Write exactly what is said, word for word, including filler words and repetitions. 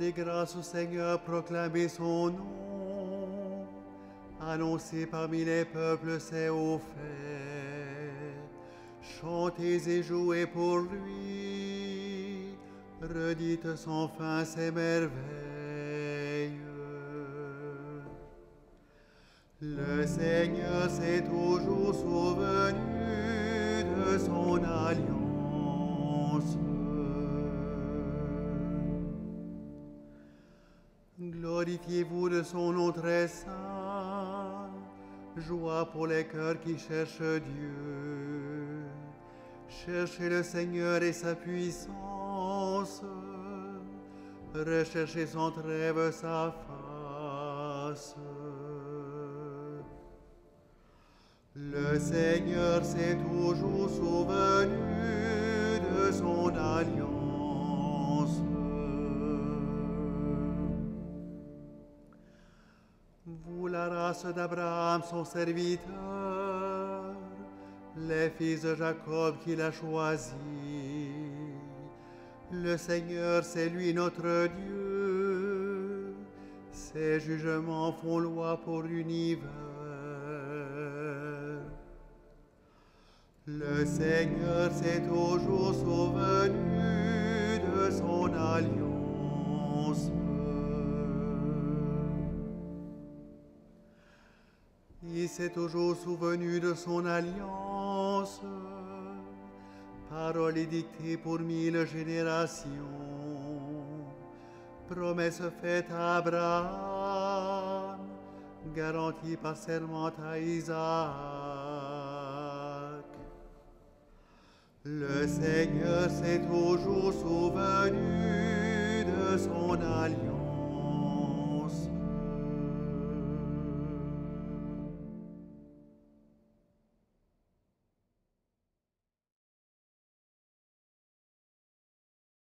Rendez grâce au Seigneur, proclamez son nom. Annoncez parmi les peuples ses hauts faits. Chantez et jouez pour lui. Redites sans fin ses merveilles. Le Seigneur s'est toujours souvenu de son alliance. Glorifiez-vous de son nom très saint. Joie pour les cœurs qui cherchent Dieu. Cherchez le Seigneur et sa puissance. Recherchez sans trêve sa face. Le Seigneur s'est toujours souvenu de son alliance. Vous, la race d'Abraham, son serviteur, les fils de Jacob qu'il a choisis. Le Seigneur, c'est lui notre Dieu. Ses jugements font loi pour l'univers. Le Seigneur s'est toujours souvenu de son alliance. Il s'est toujours souvenu de son alliance. Parole édictée pour mille générations. Promesse faite à Abraham, garantie par serment à Isaac. Le Seigneur s'est toujours souvenu de son alliance.